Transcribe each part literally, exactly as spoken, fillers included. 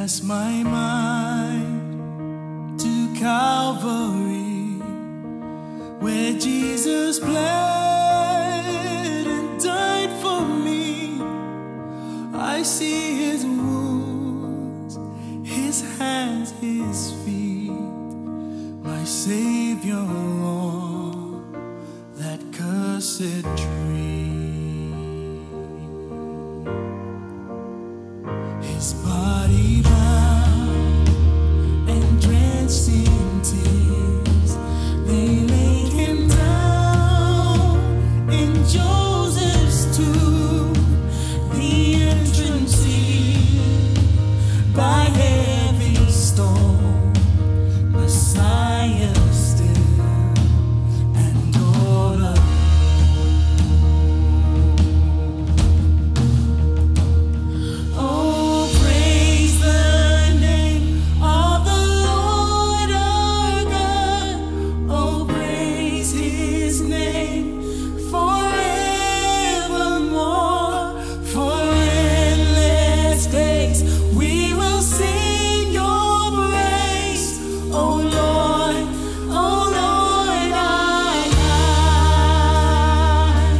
cast my mind to Calvary, where Jesus bled and died for me. I see his wounds, his hands, his feet, my Savior on that cursed tree. His body bound and drenched in tears, they laid him down in Joseph's tomb, the entrance sealed by heavy stone. Messiah still and all alone. Oh, praise the name of the Lord our God. Oh, praise his name forevermore. For endless days we will sing your praise. Oh Lord, oh Lord, our God.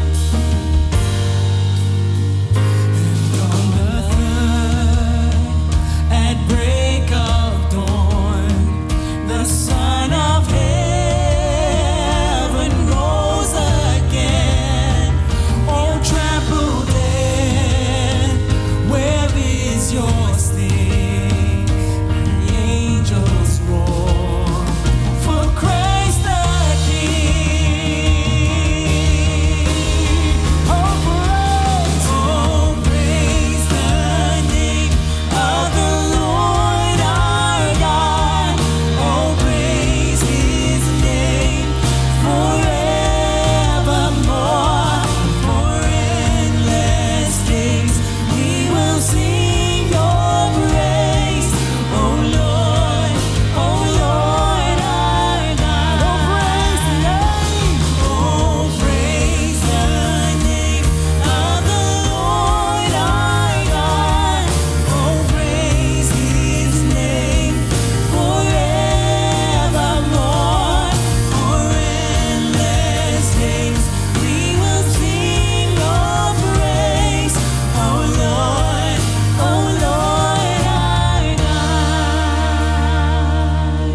And on the third, at break of dawn, the Son of Heaven rose again. Oh, trampled death, where is your sting? The angels roar for Christ the King. Oh, praise, oh, praise the name of the Lord our God. Oh, praise his name forevermore. For endless days we will sing your praise. Oh Lord, oh Lord our God. Oh, praise the name. Oh, praise the name of the Lord our God. Oh, praise his name forevermore. For endless days we will sing your praise. Oh Lord, oh Lord our God.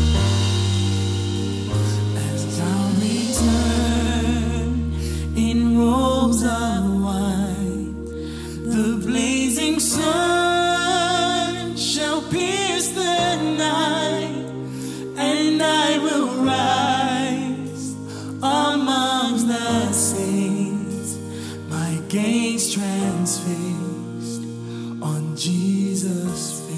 As thou return in robes of white, the blazing sun shall pierce the night, and I will rise amongst the saints, my gaze transfixed on Jesus' face.